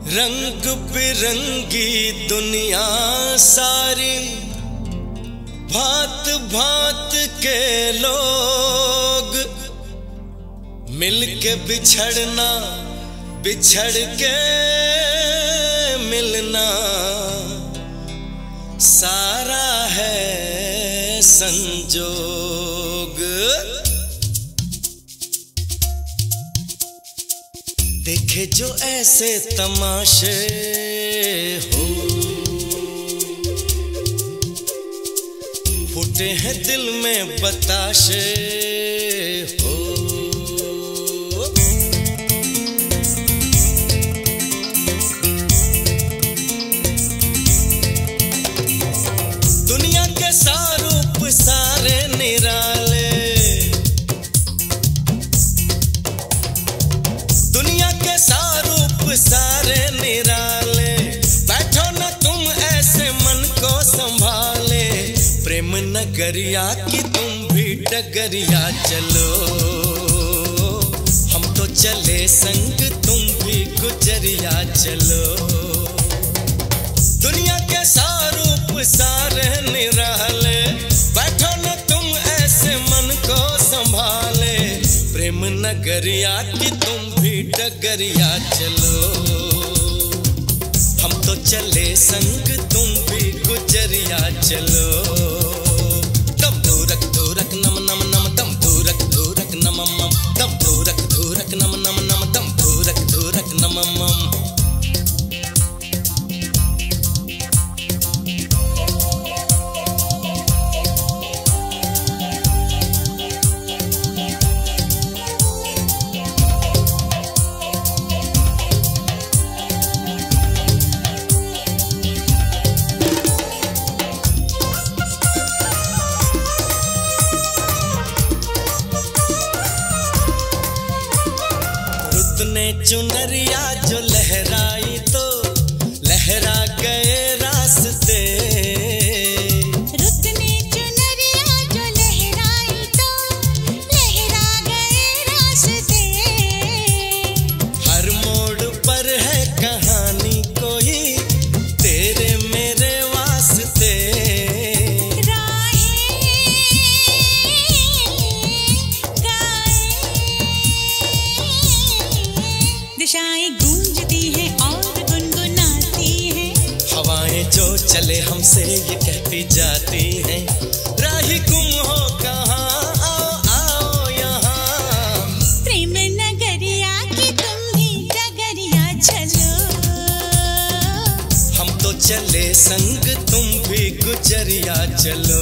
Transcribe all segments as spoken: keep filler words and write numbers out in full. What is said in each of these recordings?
रंग बिरंगी दुनिया सारी, भांत भांत के लोग, मिलके बिछड़ना बिछड़ के मिलना, सारा है संजोग। देखे जो ऐसे तमाशे हो, फूटे हैं दिल में बताशे हो। दुनिया के सारूप सारे निराले, दुनिया के सारूप सारे निराले, बैठो न तुम ऐसे मन को संभाले। प्रेम नगरिया की तुम भी डगरिया चलो, हम तो चले संग तुम भी गुजरिया चलो। दुनिया के सारूप सारे निराले, बैठो न तुम ऐसे मन को संभाले। प्रेम नगरिया की तुम भी डगरिया चलो, हम तो चले संग तुम भी गुजरिया चलो। दम धूरक धूरक नम नम नम, दम धूरक धूरक नम मम, दम धूरक धूरक नम नम नम, दम धूरक धूरक नम मम। ने चुनरिया जो लहराई तो लहरा गए रास्ते, रुत ने चुनरिया जो लहराई तो लहरा गए रास्ते। हर मोड़ पर है कहानी कोई तेरे मेरे वास्ते, दिशाएं गूंजती हैं और गुनगुनाती हैं, हवाएं जो चले हमसे ये कहती जाती हैं। राही गुम हो कहाँ, आओ आओ यहाँ। प्रेम नगरिया की तुम भी डगरिया चलो, हम तो चले संग तुम भी गुजरिया चलो।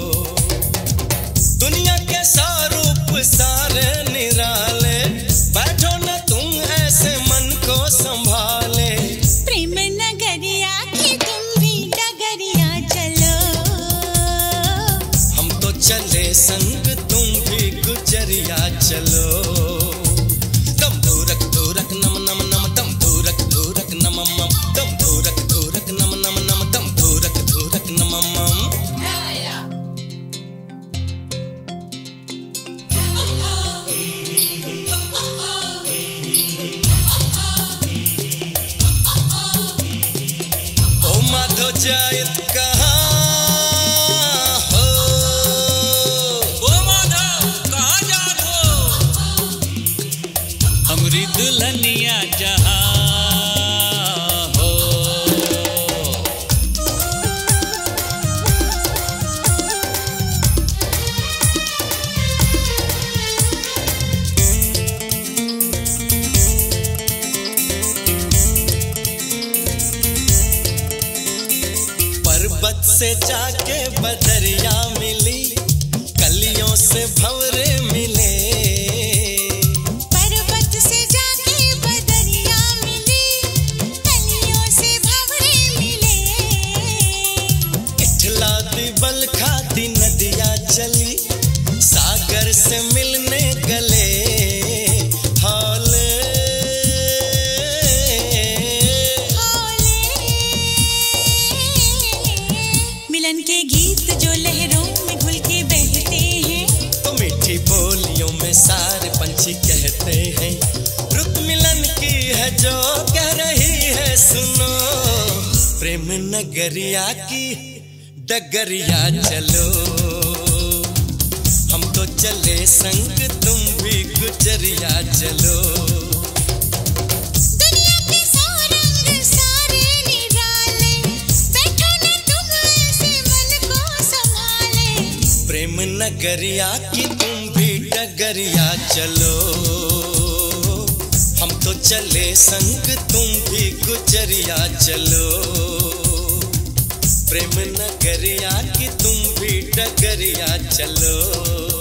दुनिया के सारूप सारे निराले, बैठो न तुम ऐसे मन को संभाले। प्रेम नगरिया की तुम भी डगरिया चलो, हम तो चले संग तुम भी गुजरिया चलो। दम धूरक धूरक नम नम नम, दम धूरक धूरक नम मम, दम धूरक धूरक नम नम नम, दम धूरक धूरक नम मम। जायत कहाँ हो, ओ माधव कहाँ जात हो, हमरी दुल्हनिया जहाँ हो। पर्वत से जाके बदरिया मिली, कलियों से भंवरे मिले। पर्वत से जाके बदरिया मिली, कलियों से भंवरे मिले। इठला दी बल खाती नदिया चली, सागर से मिलने गले। हौले मिलन के गीत जो लहरों में घुल के बहते हैं, तो मीठी बोलियों में नगरिया की डगरिया चलो, हम तो चले संग तुम भी गुजरिया चलो। दुनिया के सौ रंग सारे निराले, बैठो न तुम ऐसे मन को संभाले। प्रेम नगरिया की तुम भी डगरिया चलो, हम तो चले संग तुम भी गुजरिया चलो। प्रेम नगरिया की तुम भी डगरिया चलो।